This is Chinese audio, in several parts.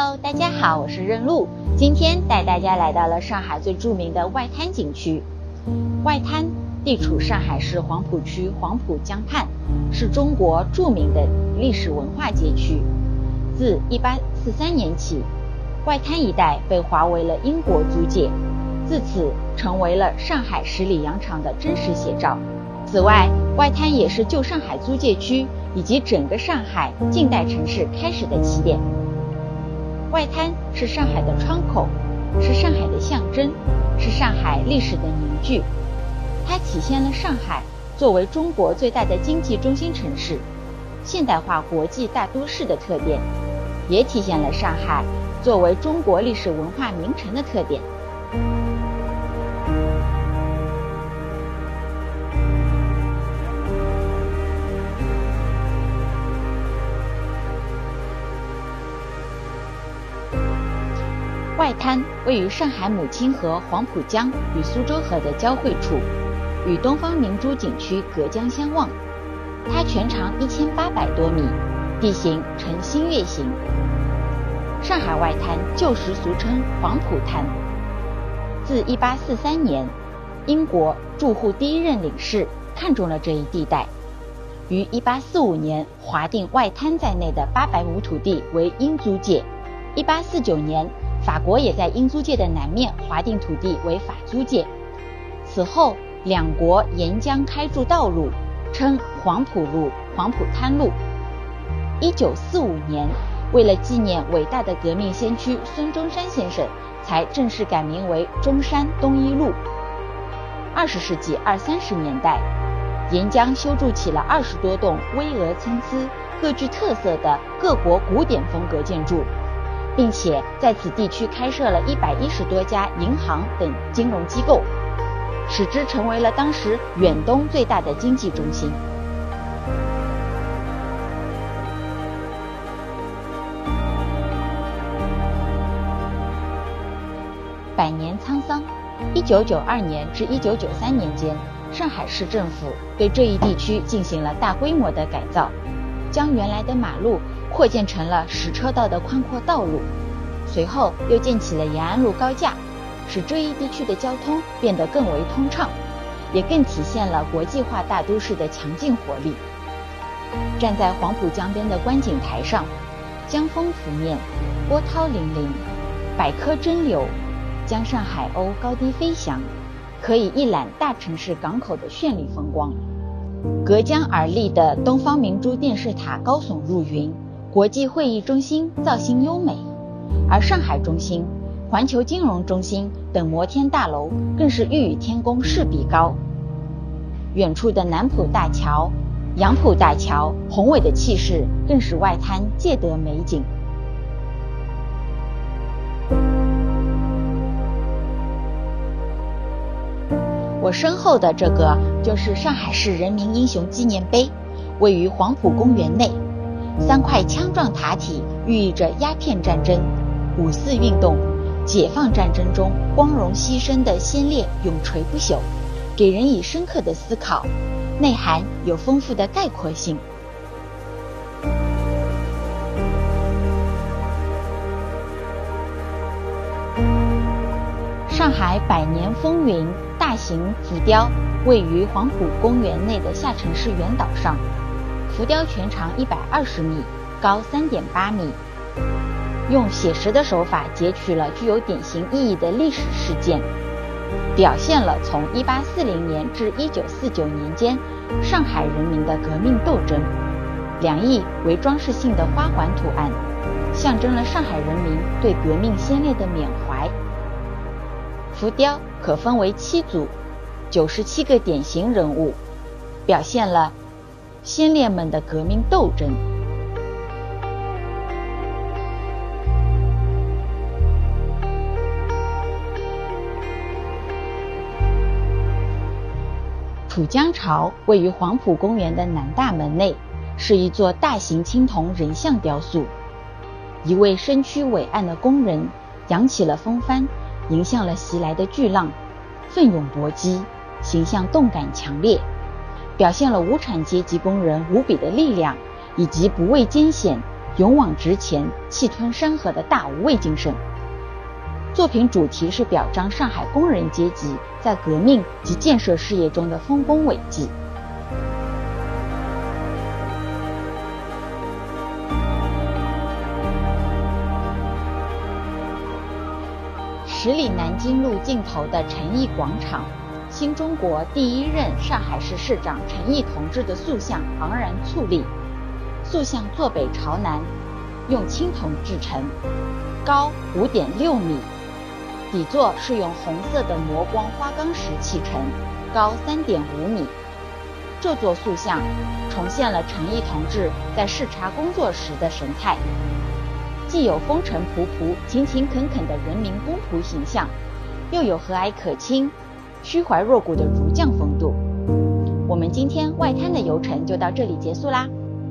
Hello， 大家好，我是任露，今天带大家来到了上海最著名的外滩景区。外滩地处上海市黄浦区黄浦江畔，是中国著名的历史文化街区。自1843年起，外滩一带被划为了英国租界，自此成为了上海十里洋场的真实写照。此外，外滩也是旧上海租界区以及整个上海近代城市开始的起点。外滩是上海的窗口，是上海的象征，是上海历史的凝聚。它体现了上海作为中国最大的经济中心城市、现代化国际大都市的特点，也体现了上海作为中国历史文化名城的特点。外滩位于上海母亲河黄浦江与苏州河的交汇处，与东方明珠景区隔江相望。它全长1800多米，地形呈新月形。上海外滩旧时俗称黄浦滩。自1843年，英国驻沪第一任领事看中了这一地带，于1845年划定外滩在内的800亩土地为英租界。1849年，法国也在英租界的南面划定土地为法租界。此后，两国沿江开筑道路，称黄浦路、黄浦滩路。1945年，为了纪念伟大的革命先驱孙中山先生，才正式改名为中山东一路。20世纪20-30年代，沿江修筑起了20多栋巍峨参差、各具特色的各国古典风格建筑，并且在此地区开设了110多家银行等金融机构，使之成为了当时远东最大的经济中心。百年沧桑，1992年至1993年间，上海市政府对这一地区进行了大规模的改造，将原来的马路扩建成了10车道的宽阔道路，随后又建起了延安路高架，使这一地区的交通变得更为通畅，也更体现了国际化大都市的强劲活力。站在黄浦江边的观景台上，江风拂面，波涛粼粼，百舸争流，江上海鸥高低飞翔，可以一览大城市港口的绚丽风光。隔江而立的东方明珠电视塔高耸入云，国际会议中心造型优美，而上海中心、环球金融中心等摩天大楼更是欲与天公势比高。远处的南浦大桥、杨浦大桥宏伟的气势更使外滩借得美景。我身后的这个就是上海市人民英雄纪念碑，位于黄浦公园内。3块枪状塔体寓意着鸦片战争、五四运动、解放战争中光荣牺牲的先烈永垂不朽，给人以深刻的思考，内涵有丰富的概括性。上海百年风云大型浮雕位于黄浦公园内的下沉式圆岛上，浮雕全长120米，高3.8米，用写实的手法截取了具有典型意义的历史事件，表现了从1840年至1949年间上海人民的革命斗争。两翼为装饰性的花环图案，象征了上海人民对革命先烈的缅怀。浮雕可分为7组，97个典型人物，表现了先烈们的革命斗争。楚江巢位于黄浦公园的南大门内，是一座大型青铜人像雕塑。一位身躯伟岸的工人扬起了风帆，迎向了袭来的巨浪，奋勇搏击，形象动感强烈，表现了无产阶级工人无比的力量以及不畏艰险、 勇往直前、气吞山河的大无畏精神。作品主题是表彰上海工人阶级在革命及建设事业中的丰功伟绩。10里南京路尽头的陈毅广场，新中国第1任上海市市长陈毅同志的塑像昂然矗立。塑像坐北朝南，用青铜制成，高5.6米，底座是用红色的磨光花岗石砌成，高3.5米。这座塑像重现了陈毅同志在视察工作时的神态，既有风尘仆仆、勤勤恳恳的人民公仆形象，又有和蔼可亲、虚怀若谷的儒将风度。我们今天外滩的游程就到这里结束啦。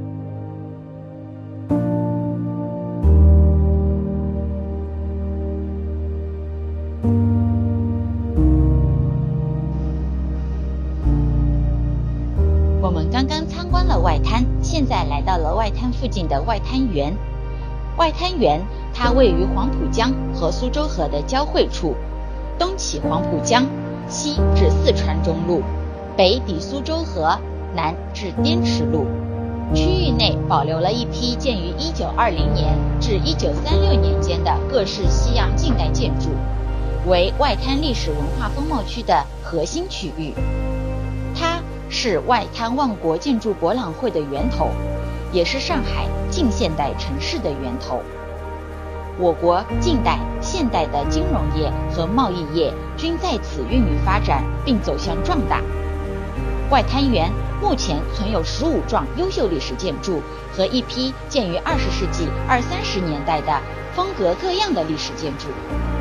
我们刚刚参观了外滩，现在来到了外滩附近的外滩园。外滩园它位于黄浦江和苏州河的交汇处，东起黄浦江，西至四川中路，北抵苏州河，南至滇池路。区域内保留了一批建于1920年至1936年间的各式西洋近代建筑，为外滩历史文化风貌区的核心区域。它是外滩万国建筑博览会的源头，也是上海近现代城市的源头。我国近代、现代的金融业和贸易业均在此孕育发展并走向壮大。外滩园目前存有15幢优秀历史建筑和一批建于20世纪20-30年代的风格各样的历史建筑。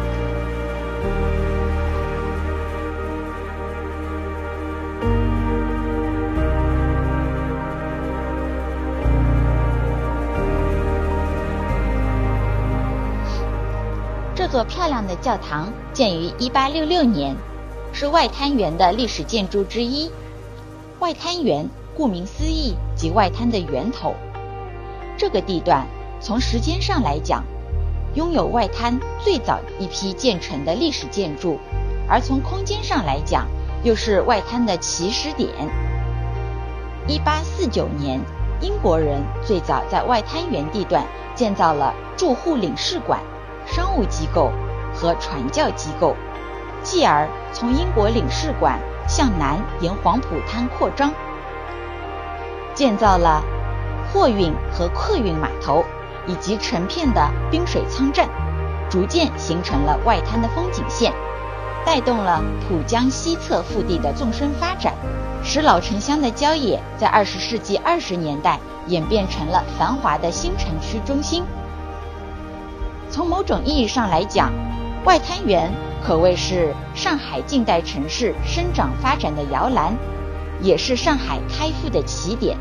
这座漂亮的教堂建于1866年，是外滩园的历史建筑之一。外滩园顾名思义即外滩的源头。这个地段从时间上来讲，拥有外滩最早一批建成的历史建筑，而从空间上来讲，又是外滩的起始点。1849年，英国人最早在外滩园地段建造了驻沪领事馆、商务机构和传教机构，继而从英国领事馆向南沿黄浦滩扩张，建造了货运和客运码头以及成片的滨水仓站，逐渐形成了外滩的风景线，带动了浦江西侧腹地的纵深发展，使老城乡的郊野在20世纪20年代演变成了繁华的新城区中心。从某种意义上来讲，外滩园可谓是上海近代城市生长发展的摇篮，也是上海开埠的起点。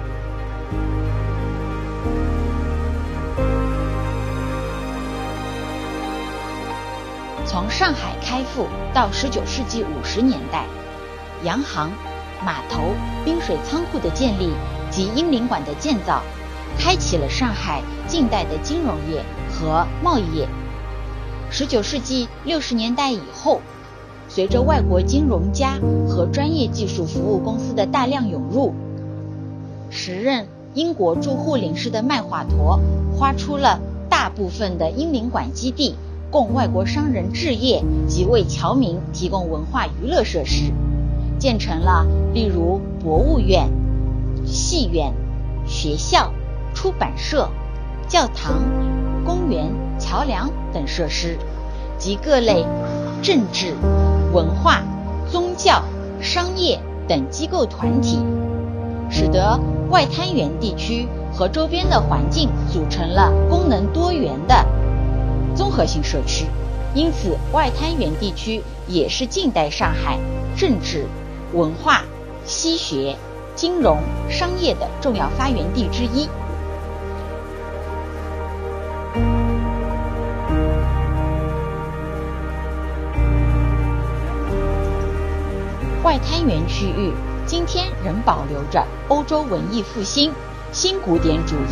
从上海开埠到19世纪50年代，洋行、码头、滨水仓库的建立及英领馆的建造，开启了上海近代的金融业和贸易业。19世纪60年代以后，随着外国金融家和专业技术服务公司的大量涌入，时任英国驻沪领事的麦华陀花出了大部分的英领馆基地，供外国商人置业及为侨民提供文化娱乐设施，建成了例如博物院、戏院、学校、出版社、教堂、公园、桥梁等设施，及各类政治、文化、宗教、商业等机构团体，使得外滩园地区和周边的环境组成了功能多元的综合性社区。因此，外滩园地区也是近代上海政治、文化、西学、金融、商业的重要发源地之一。外滩园区域今天仍保留着欧洲文艺复兴、新古典主义、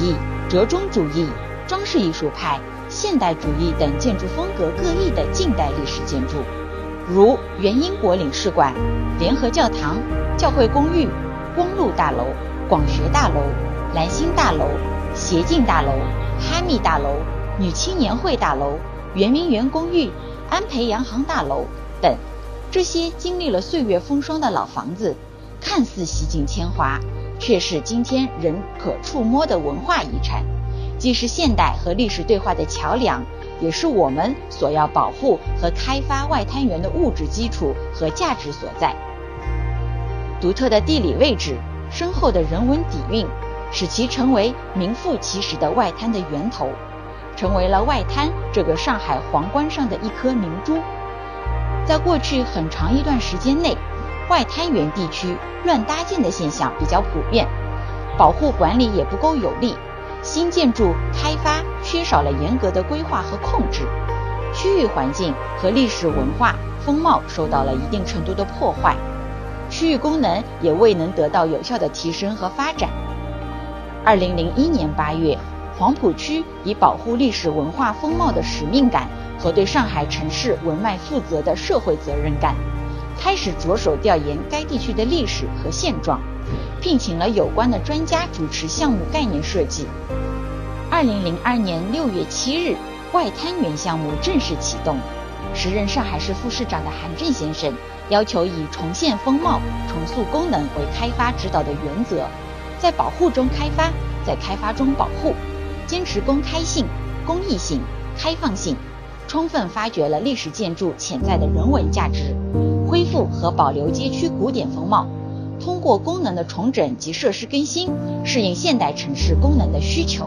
折中主义、装饰艺术派、现代主义等建筑风格各异的近代历史建筑，如原英国领事馆、联合教堂、教会公寓、光禄大楼、广学大楼、蓝星大楼、协进大楼、哈密大楼、女青年会大楼、圆明园公寓、安培洋行大楼等。这些经历了岁月风霜的老房子，看似洗尽铅华，却是今天人可触摸的文化遗产，既是现代和历史对话的桥梁，也是我们所要保护和开发外滩源的物质基础和价值所在。独特的地理位置、深厚的人文底蕴，使其成为名副其实的外滩的源头，成为了外滩这个上海皇冠上的一颗明珠。在过去很长一段时间内，外滩源地区乱搭建的现象比较普遍，保护管理也不够有力，新建筑开发缺少了严格的规划和控制，区域环境和历史文化风貌受到了一定程度的破坏，区域功能也未能得到有效的提升和发展。2001年8月，黄浦区以保护历史文化风貌的使命感和对上海城市文脉负责的社会责任感，开始着手调研该地区的历史和现状，聘请了有关的专家主持项目概念设计。2002年6月7日，外滩源项目正式启动。时任上海市副市长的韩正先生要求以重现风貌、重塑功能为开发指导的原则，在保护中开发，在开发中保护，坚持公开性、公益性、开放性，充分发掘了历史建筑潜在的人文价值，恢复和保留街区古典风貌，通过功能的重整及设施更新，适应现代城市功能的需求。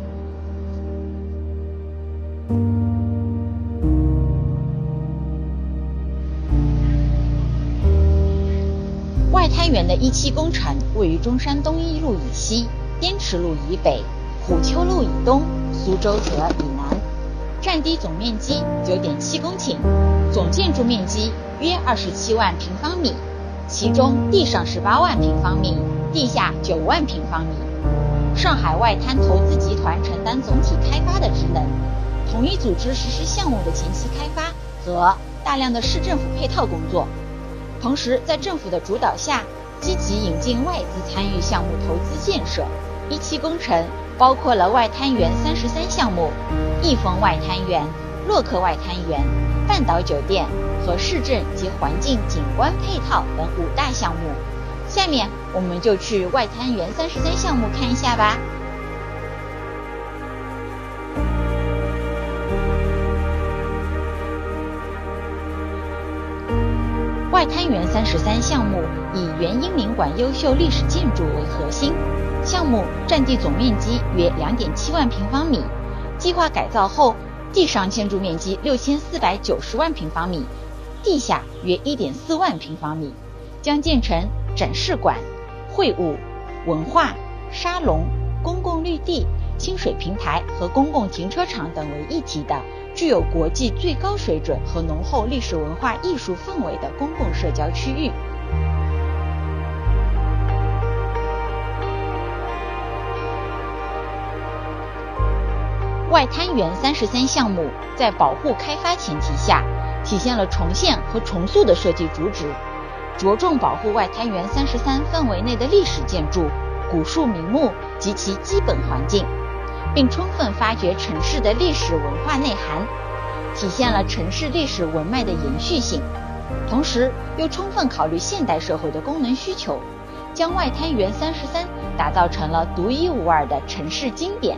外滩源的一期工程位于中山东一路以西、滇池路以北、虎丘路以东、苏州河以南，占地总面积 9.7 公顷，总建筑面积约27万平方米，其中地上18万平方米，地下9万平方米。上海外滩投资集团承担总体开发的职能，统一组织实施项目的前期开发和大量的市政府配套工作，同时在政府的主导下，积极引进外资参与项目投资建设。一期工程包括了外滩源33项目、益丰外滩源、洛克外滩源、半岛酒店和市政及环境景观配套等5大项目。下面我们就去外滩源33项目看一下吧。外滩源33项目以原英领馆优秀历史建筑为核心，项目占地总面积约 2.7 万平方米，计划改造后地上建筑面积6490万平方米，地下约 1.4 万平方米，将建成展示馆、会务、文化、沙龙、公共绿地、清水平台和公共停车场等为一体的具有国际最高水准和浓厚历史文化艺术氛围的公共社交区域。外滩源33项目在保护开发前提下，体现了重现和重塑的设计主旨，着重保护外滩源33范围内的历史建筑、古树名木及其基本环境，并充分发掘城市的历史文化内涵，体现了城市历史文脉的延续性，同时又充分考虑现代社会的功能需求，将外滩源33打造成了独一无二的城市经典。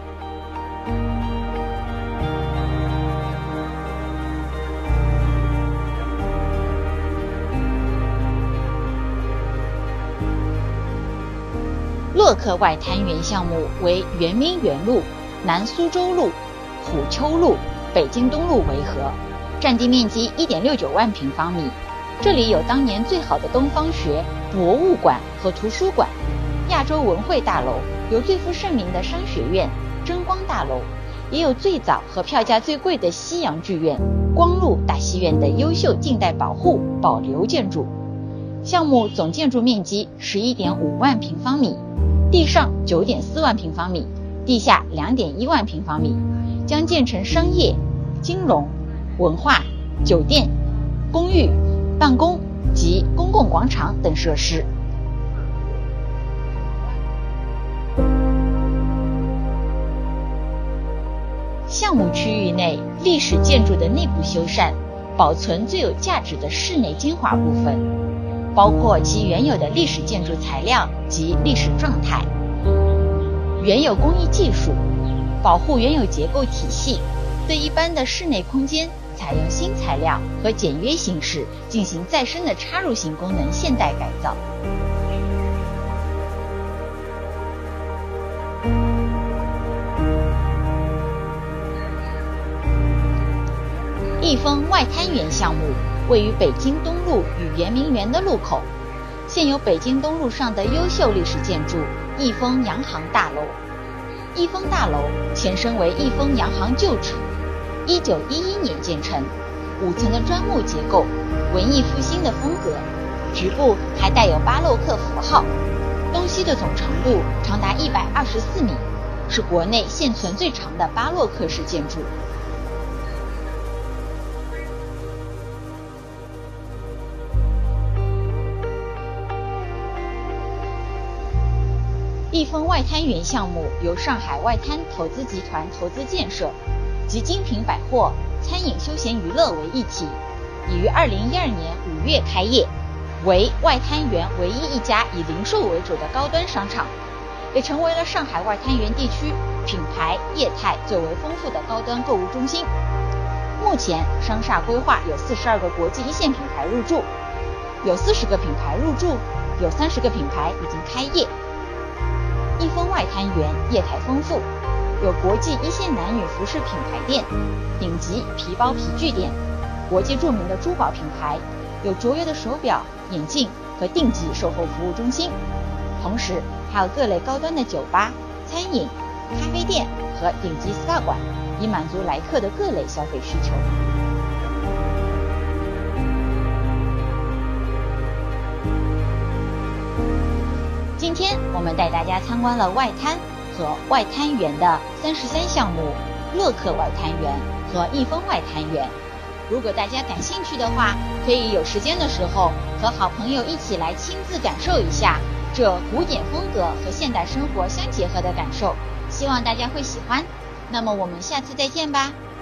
洛克外滩源项目为圆明园路、南苏州路、虎丘路、北京东路围合，占地面积 1.69 万平方米。这里有当年最好的东方学博物馆和图书馆，亚洲文汇大楼，有最负盛名的商学院真光大楼，也有最早和票价最贵的西洋剧院光禄大戏院的优秀近代保护保留建筑。项目总建筑面积 11.5 万平方米，地上 9.4 万平方米， 地下2.1万平方米，将建成商业、金融、文化、酒店、公寓、办公及公共广场等设施。项目区域内历史建筑的内部修缮，保存最有价值的室内精华部分，包括其原有的历史建筑材料及历史状态，原有工艺技术，保护原有结构体系，对一般的室内空间采用新材料和简约形式进行再生的插入型功能现代改造。益丰外滩园项目位于北京东路与圆明园的路口，现有北京东路上的优秀历史建筑益丰洋行大楼。益丰大楼前身为益丰洋行旧址，1911年建成，5层的砖木结构，文艺复兴的风格，局部还带有巴洛克符号，东西的总长度长达124米，是国内现存最长的巴洛克式建筑。益丰外滩园项目由上海外滩投资集团投资建设，集精品百货、餐饮、休闲娱乐为一体，已于2012年5月开业，为外滩园唯一一家以零售为主的高端商场，也成为了上海外滩园地区品牌业态最为丰富的高端购物中心。目前商厦规划有42个国际一线品牌入驻，有40个品牌入驻，有30个品牌已经开业。益丰外滩园业态丰富，有国际一线男女服饰品牌店、顶级皮包皮具店、国际著名的珠宝品牌，有卓越的手表、眼镜和定级售后服务中心，同时还有各类高端的酒吧、餐饮、咖啡店和顶级 SPA 馆，以满足来客的各类消费需求。今天我们带大家参观了外滩和外滩园的33项目，乐客外滩园和益丰外滩园。如果大家感兴趣的话，可以有时间的时候和好朋友一起来亲自感受一下这古典风格和现代生活相结合的感受，希望大家会喜欢。那么我们下次再见吧。